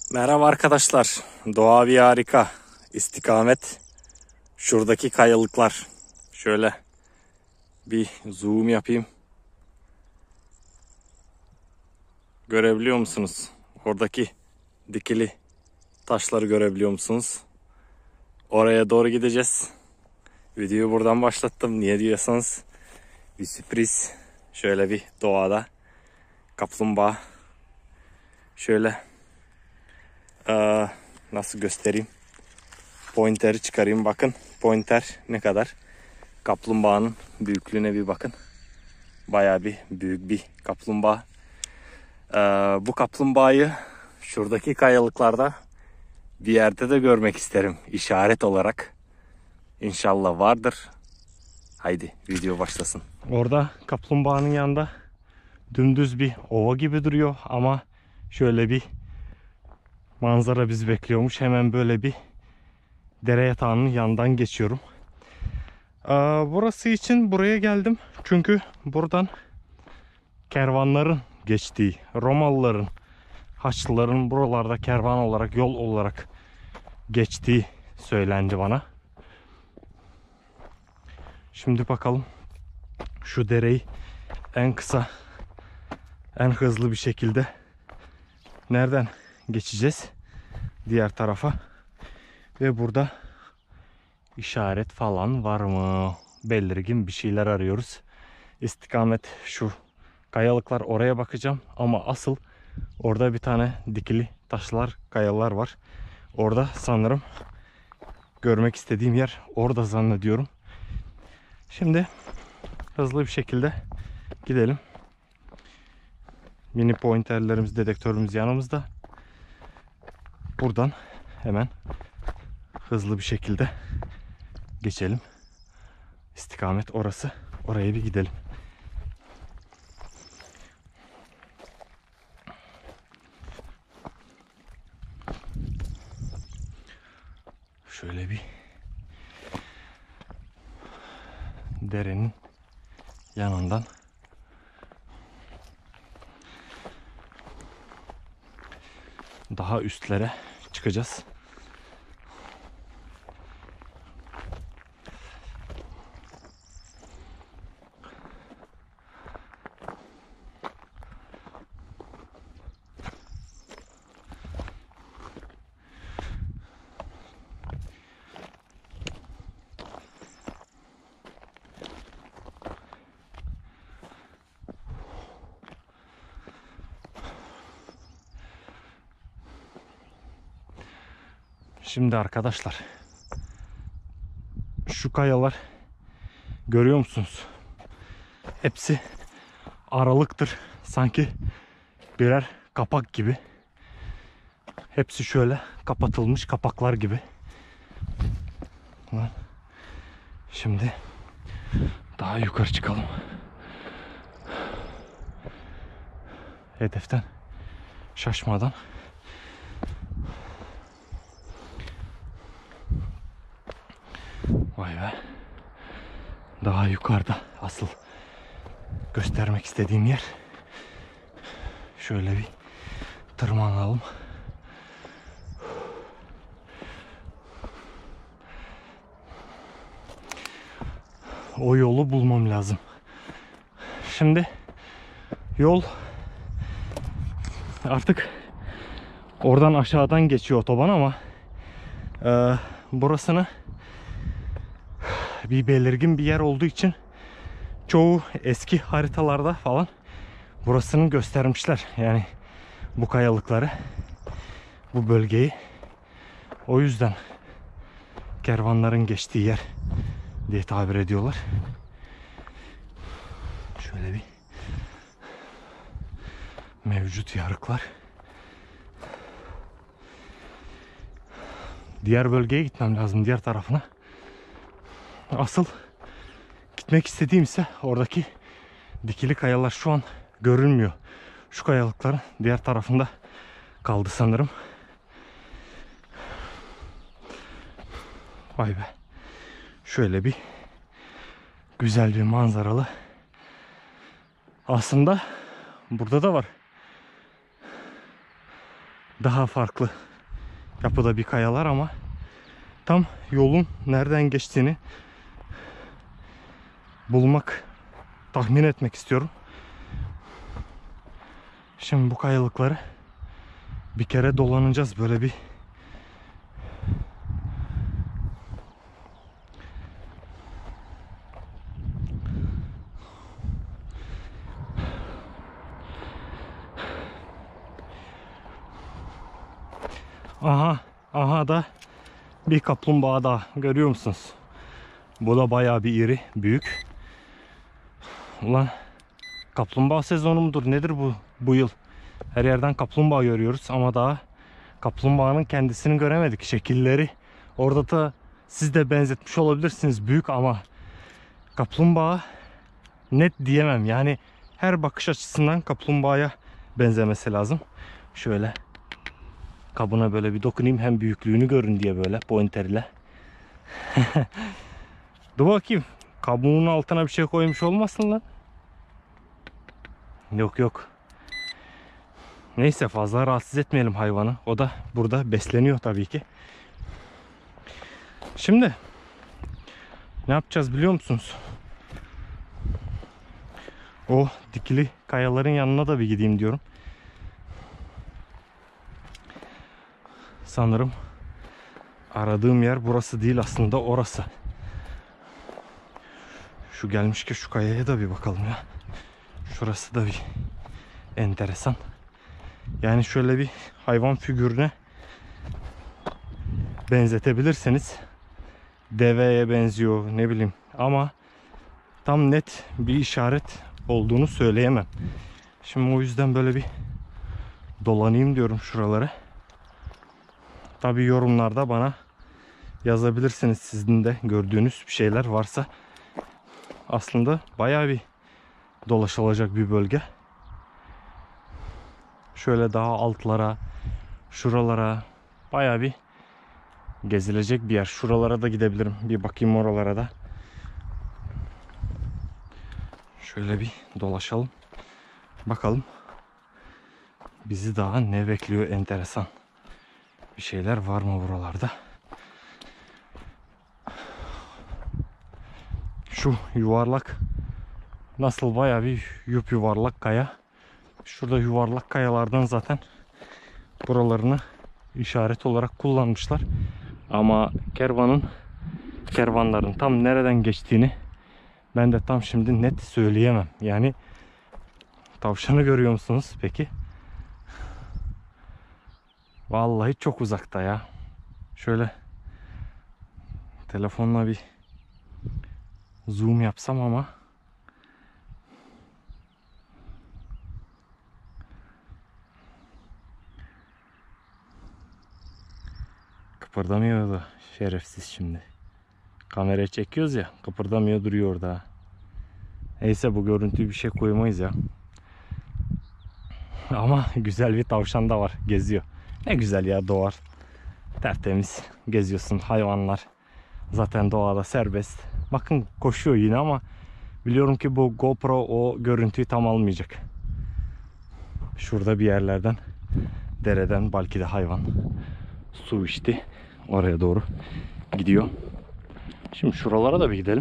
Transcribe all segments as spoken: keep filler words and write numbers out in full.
Merhaba arkadaşlar. Doğa bir harika. İstikamet şuradaki kayalıklar. Şöyle bir zoom yapayım. Görebiliyor musunuz? Oradaki dikili taşları görebiliyor musunuz? Oraya doğru gideceğiz. Videoyu buradan başlattım. Niye diyorsanız bir sürpriz. Şöyle bir doğada kaplumbağa. Şöyle ee, nasıl göstereyim? Pointer'i çıkarayım. Bakın pointer ne kadar. Kaplumbağanın büyüklüğüne bir bakın. Bayağı bir büyük bir kaplumbağa. Ee, bu kaplumbağayı şuradaki kayalıklarda bir yerde de görmek isterim. İşaret olarak. İnşallah vardır. Haydi video başlasın. Orada kaplumbağanın yanında dümdüz bir ova gibi duruyor ama şöyle bir manzara bizi bekliyormuş. Hemen böyle bir dere yatağının yanından geçiyorum. Ee, burası için buraya geldim. Çünkü buradan kervanların geçtiği, Romalıların, Haçlıların buralarda kervan olarak, yol olarak geçtiği söylendi bana. Şimdi bakalım şu dereyi en kısa, en hızlı bir şekilde nereden geçeceğiz? Diğer tarafa. Ve burada işaret falan var mı? Belirgin bir şeyler arıyoruz. İstikamet şu kayalıklar, oraya bakacağım ama asıl orada bir tane dikili taşlar, kayalar var. Orada sanırım görmek istediğim yer orada zannediyorum. Şimdi hızlı bir şekilde gidelim. Mini pointerlerimiz, dedektörümüz yanımızda. Buradan hemen hızlı bir şekilde geçelim. İstikamet orası. Oraya bir gidelim. Şöyle bir derenin yanından daha üstlere çıkacağız. Şimdi arkadaşlar, şu kayalar görüyor musunuz? Hepsi aralıktır. Sanki birer kapak gibi. Hepsi şöyle kapatılmış kapaklar gibi. Şimdi daha yukarı çıkalım. Hedeften şaşmadan. Vay be. Daha yukarıda asıl göstermek istediğim yer. Şöyle bir tırmanalım. O yolu bulmam lazım. Şimdi yol artık oradan aşağıdan geçiyor otoban ama e, burasını bir belirgin bir yer olduğu için çoğu eski haritalarda falan burasını göstermişler. Yani bu kayalıkları, bu bölgeyi. O yüzden kervanların geçtiği yer diye tabir ediyorlar. Şöyle bir mevcut yarıklar. Diğer bölgeye gitmem lazım, diğer tarafına. Asıl gitmek istediğim ise oradaki dikili kayalar şu an görünmüyor. Şu kayalıkların diğer tarafında kaldı sanırım. Vay be. Şöyle bir güzel bir manzaralı. Aslında burada da var. daha farklı yapıda bir kayalar ama tam yolun nereden geçtiğini bulmak, tahmin etmek istiyorum. Şimdi bu kayalıkları bir kere dolanacağız böyle bir. Aha, aha da bir kaplumbağa daha, görüyor musunuz? Bu da bayağı bir iri, büyük. Ulan kaplumbağa sezonu mudur nedir bu bu yıl? Her yerden kaplumbağa görüyoruz ama daha kaplumbağanın kendisini göremedik. Şekilleri orada da siz de benzetmiş olabilirsiniz, büyük ama kaplumbağa net diyemem. Yani her bakış açısından kaplumbağaya benzemesi lazım. Şöyle kabına böyle bir dokunayım, hem büyüklüğünü görün diye böyle pointer ile. Dur bakayım. Kabuğunun altına bir şey koymuş olmasın lan. Yok yok. Neyse, fazla rahatsız etmeyelim hayvanı. O da burada besleniyor tabii ki. Şimdi ne yapacağız biliyor musunuz? O dikili kayaların yanına da bir gideyim diyorum. Sanırım aradığım yer burası değil, aslında orası. Şu gelmiş ki şu kayaya da bir bakalım ya. Şurası da bir enteresan. Yani şöyle bir hayvan figürüne benzetebilirsiniz. Deveye benziyor, ne bileyim, ama tam net bir işaret olduğunu söyleyemem. Şimdi o yüzden böyle bir dolanayım diyorum şuraları. Tabii yorumlarda bana yazabilirsiniz, sizin de gördüğünüz bir şeyler varsa. Aslında bayağı bir dolaşılacak bir bölge. Şöyle daha altlara, şuralara bayağı bir gezilecek bir yer. Şuralara da gidebilirim. Bir bakayım oralara da. Şöyle bir dolaşalım. Bakalım bizi daha ne bekliyor, enteresan bir şeyler var mı buralarda? Şu yuvarlak nasıl, bayağı bir yup yuvarlak kaya. Şurada yuvarlak kayalardan zaten buralarını işaret olarak kullanmışlar. Ama kervanın kervanların tam nereden geçtiğini ben de tam şimdi net söyleyemem. Yani tavşanı görüyor musunuz peki? Vallahi çok uzakta ya. Şöyle telefonla bir zoom yapsam ama kıpırdamıyor da şerefsiz şimdi. Kameraya çekiyoruz ya, kıpırdamıyor, duruyor orada. Neyse, bu görüntüyü bir şey koymayız ya. Ama güzel bir tavşan da var, geziyor. Ne güzel ya, doğar. Tertemiz geziyorsun, hayvanlar zaten doğada serbest. Bakın koşuyor yine ama biliyorum ki bu GoPro o görüntüyü tam almayacak. Şurada bir yerlerden, dereden belki de hayvan su içti. Oraya doğru gidiyor. Şimdi şuralara da bir gidelim.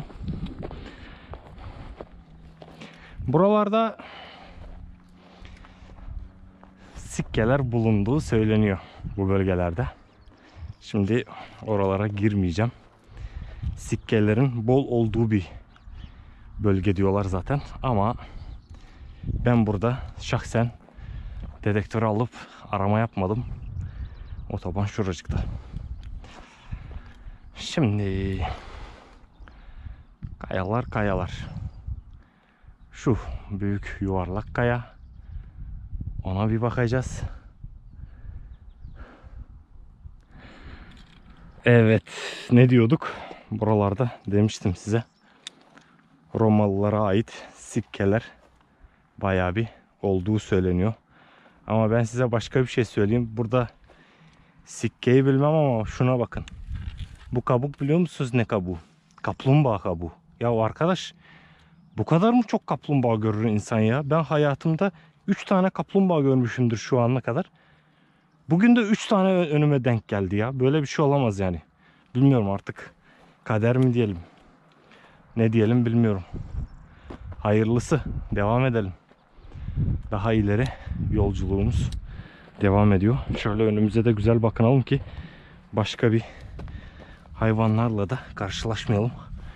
Buralarda sikkeler bulunduğu söyleniyor bu bölgelerde. Şimdi oralara girmeyeceğim. Sikkelerin bol olduğu bir bölge diyorlar zaten. Ama ben burada şahsen dedektörü alıp arama yapmadım. Otoban şuracıkta. Şimdi kayalar kayalar. Şu büyük yuvarlak kaya. Ona bir bakacağız. Evet, ne diyorduk? Buralarda demiştim size. Romalılara ait sikkeler bayağı bir olduğu söyleniyor. Ama ben size başka bir şey söyleyeyim. Burada sikkeyi bilmem ama şuna bakın. Bu kabuk biliyor musunuz ne kabuğu? Kaplumbağa kabuğu. Ya arkadaş, bu kadar mı çok kaplumbağa görür insan ya? Ben hayatımda üç tane kaplumbağa görmüşümdür şu ana kadar. Bugün de üç tane önüme denk geldi ya. Böyle bir şey olamaz yani. Bilmiyorum artık. Kader mi diyelim? Ne diyelim bilmiyorum. Hayırlısı. Devam edelim. Daha ileri yolculuğumuz devam ediyor. Şöyle önümüze de güzel bakınalım ki başka bir hayvanlarla da karşılaşmayalım.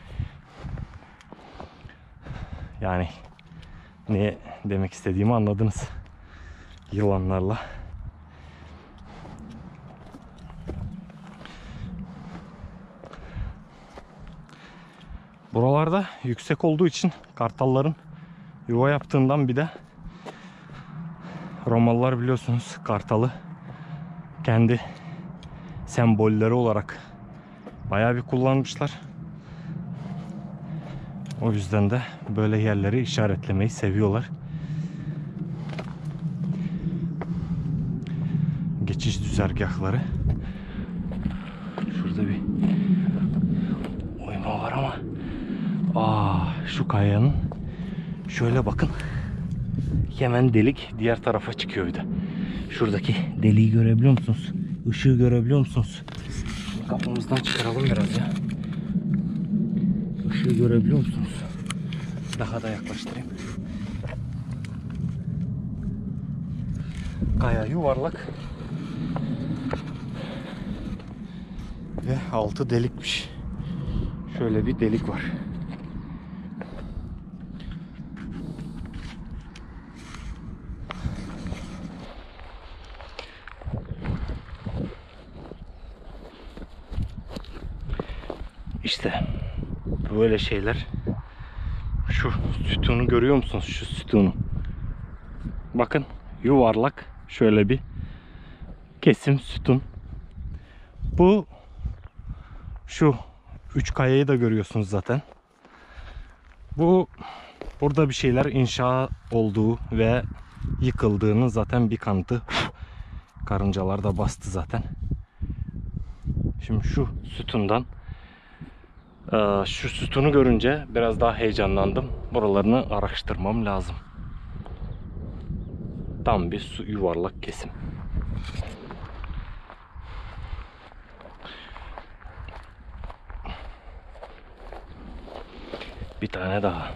Yani ne demek istediğimi anladınız. Yılanlarla. Buralarda yüksek olduğu için kartalların yuva yaptığından, bir de Romalılar biliyorsunuz kartalı kendi sembolleri olarak bayağı bir kullanmışlar. O yüzden de böyle yerleri işaretlemeyi seviyorlar. Geçiş düzergahları. Şurada bir oyma var ama aa, şu kayanın şöyle bakın, hemen delik diğer tarafa çıkıyor bir de. Şuradaki deliği görebiliyor musunuz? Işığı görebiliyor musunuz? Kafamızdan çıkaralım biraz ya. Işığı görebiliyor musunuz? Daha da yaklaştırayım. Kaya yuvarlak ve altı delikmiş. Şöyle bir delik var. İşte böyle şeyler. Şu sütunu görüyor musunuz? Şu sütunu. Bakın yuvarlak şöyle bir kesim sütun. Bu şu üç kayayı da görüyorsunuz zaten. Bu burada bir şeyler inşa olduğu ve yıkıldığının zaten bir kanıtı. Karıncalar da bastı zaten. Şimdi şu sütundan, şu sütunu görünce biraz daha heyecanlandım. Buralarını araştırmam lazım. Tam bir su yuvarlak kesim. Bir tane daha.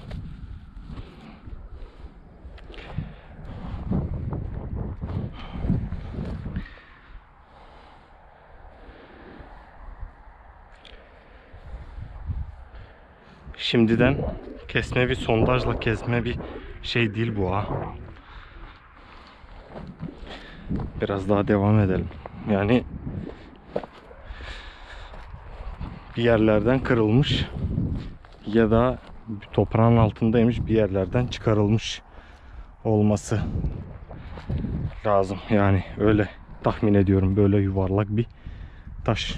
Şimdiden kesme bir sondajla kesme bir şey değil bu ha. Biraz daha devam edelim. Yani bir yerlerden kırılmış ya da toprağın altındaymış, bir yerlerden çıkarılmış olması lazım. Yani öyle tahmin ediyorum, böyle yuvarlak bir taş.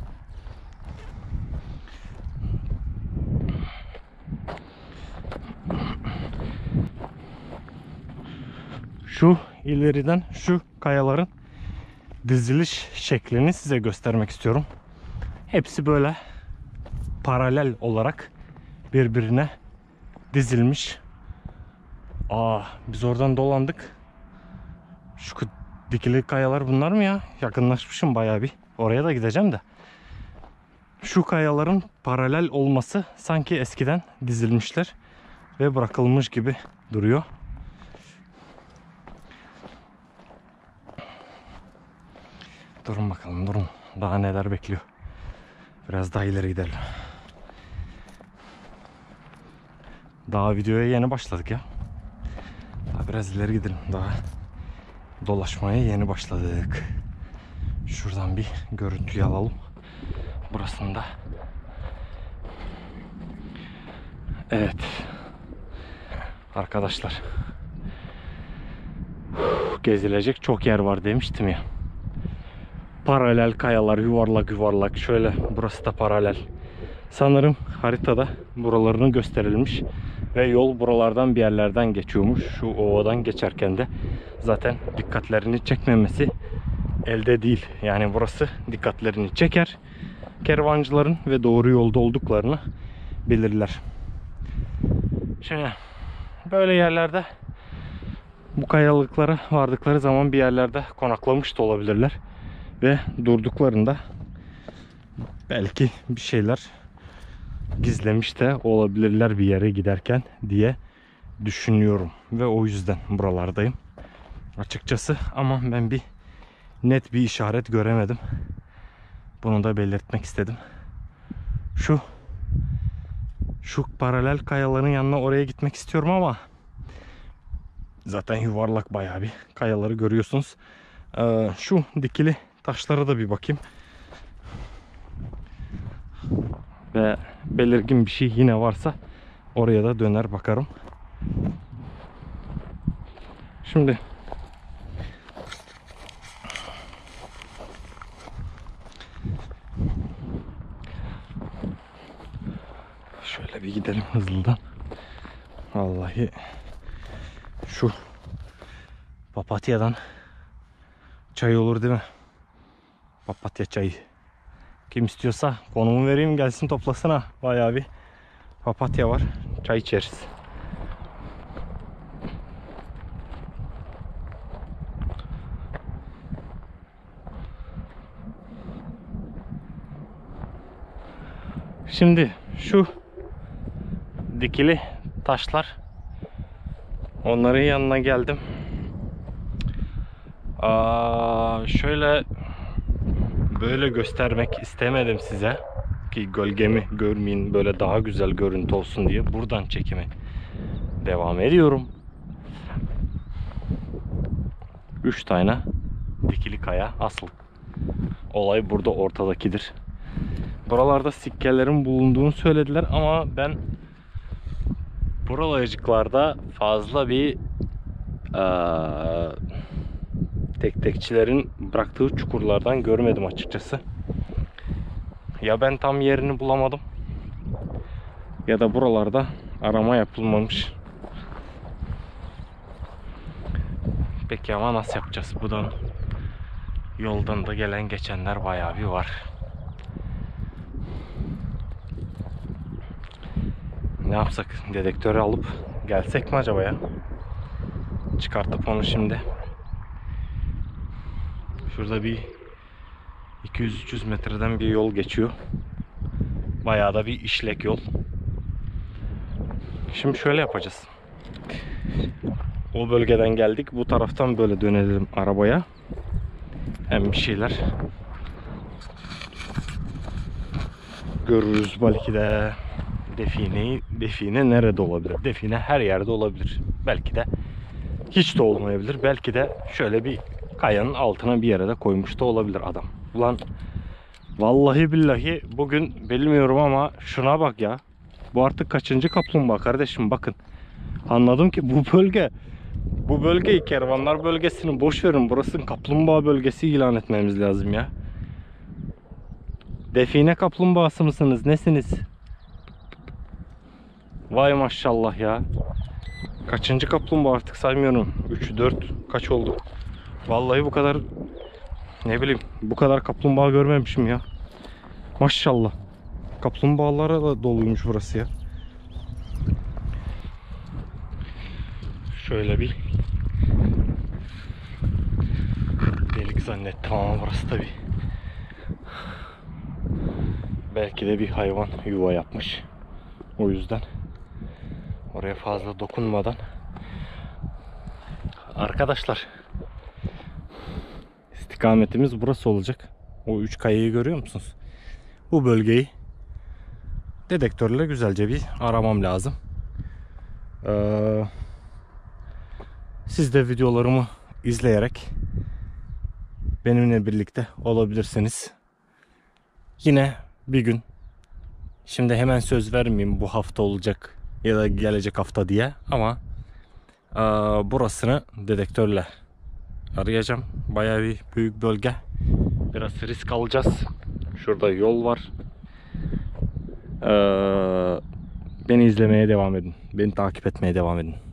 Şu ileriden şu kayaların diziliş şeklini size göstermek istiyorum. Hepsi böyle paralel olarak birbirine dizilmiş. Aa, biz oradan dolandık. Şu dikili kayalar bunlar mı ya? Yakınlaşmışım bayağı bir. Oraya da gideceğim de. Şu kayaların paralel olması sanki eskiden dizilmişler ve bırakılmış gibi duruyor. Durun bakalım, durun. Daha neler bekliyor. Biraz daha ileri gidelim. Daha videoya yeni başladık ya. Daha biraz ileri gidelim. Daha dolaşmaya yeni başladık. Şuradan bir görüntüyü alalım. Burasında. Evet. Arkadaşlar. Gezilecek çok yer var demiştim ya. Paralel kayalar, yuvarlak yuvarlak. Şöyle, burası da paralel. Sanırım haritada buralarını gösterilmiş ve yol buralardan bir yerlerden geçiyormuş. Şu ovadan geçerken de zaten dikkatlerini çekmemesi elde değil. Yani burası dikkatlerini çeker. Kervancıların ve doğru yolda olduklarını bilirler. Şimdi böyle yerlerde Bu kayalıklara vardıkları zaman bir yerlerde konaklamış da olabilirler. Ve durduklarında belki bir şeyler gizlemiş de olabilirler bir yere giderken diye düşünüyorum. Ve o yüzden buralardayım açıkçası. Ama ben bir net bir işaret göremedim. Bunu da belirtmek istedim. Şu şu paralel kayaların yanına oraya gitmek istiyorum ama zaten yuvarlak bayağı bir kayaları görüyorsunuz. Ee, şu dikili taşlara da bir bakayım. Ve belirgin bir şey yine varsa oraya da döner bakarım. Şimdi şöyle bir gidelim hızlıdan. Vallahi şu papatyadan çay olur değil mi? Papatya çayı. Kim istiyorsa konumu vereyim, gelsin toplasın ha. Bayağı bir papatya var. Çay içeriz. Şimdi şu dikili taşlar, onların yanına geldim. Aa, şöyle böyle göstermek istemedim size ki gölgemi görmeyin, böyle daha güzel görüntü olsun diye buradan çekime devam ediyorum. Üç tane dikili kaya, asıl olay burada ortadakidir. Buralarda sikkelerin bulunduğunu söylediler ama ben buralarcıklarda fazla bir ee, tek tekçilerin bıraktığı çukurlardan görmedim açıkçası. Ya ben tam yerini bulamadım ya da buralarda arama yapılmamış. Peki ama nasıl yapacağız? Buradan yoldan da gelen geçenler bayağı bir var. Ne yapsak? Dedektörü alıp gelsek mi acaba ya? Çıkartıp onu şimdi. Şurada bir iki yüz üç yüz metreden bir yol geçiyor. Bayağı da bir işlek yol. Şimdi şöyle yapacağız. O bölgeden geldik. Bu taraftan böyle dönelim arabaya. Hem bir şeyler görürüz belki de. Defineyi, define nerede olabilir? Define her yerde olabilir. Belki de hiç de olmayabilir. Belki de şöyle bir kayanın altına bir yere de koymuş da olabilir adam. Ulan vallahi billahi bugün bilmiyorum ama şuna bak ya. Bu artık kaçıncı kaplumbağa kardeşim, bakın. Anladım ki bu bölge bu bölgeyi kervanlar bölgesini boş verin. Burasının kaplumbağa bölgesi ilan etmemiz lazım ya. Define kaplumbağası mısınız? Nesiniz? Vay maşallah ya. Kaçıncı kaplumbağa artık saymıyorum. üç, dört kaç oldu? Vallahi bu kadar, ne bileyim, bu kadar kaplumbağa görmemişim ya. Maşallah. Kaplumbağalara da doluymuş burası ya. Şöyle bir delik zannettim ama burası tabi. Belki de bir hayvan yuva yapmış. O yüzden oraya fazla dokunmadan. Arkadaşlar, istikametimiz burası olacak. O üç kayayı görüyor musunuz? Bu bölgeyi dedektörle güzelce bir aramam lazım. Ee, siz de videolarımı izleyerek benimle birlikte olabilirsiniz. Yine bir gün, şimdi hemen söz vermeyeyim bu hafta olacak ya da gelecek hafta diye, ama e, burasını dedektörle arayacağım. Bayağı bir büyük bölge. Biraz risk alacağız. Şurada yol var. Ee, beni izlemeye devam edin. Beni takip etmeye devam edin.